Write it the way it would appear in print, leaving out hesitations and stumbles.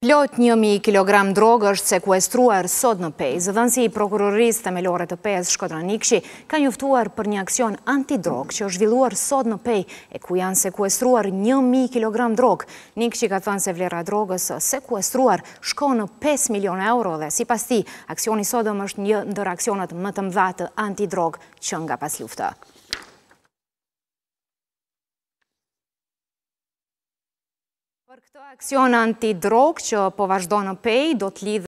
Plot 1.000 kg drogë është sekuestruar sot në Pejë. Zëdhënësi i prokurorisë themelore të Pejës Shkodran Nikshi ka njoftuar për një aksion antidrogë që është zhvilluar sot në Pejë e ku janë sekuestruar 1.000 kg drogë. Nikshi ka thënë se vlera drogës sekuestruar shkon në 5 milion euro dhe sipas tij, aksioni sodëm është një ndër aksionet më të mëdha të antidrogë që nga pas lufta. Për këtë aksion antidrogë që po vazhdo në Pejë do të lidhë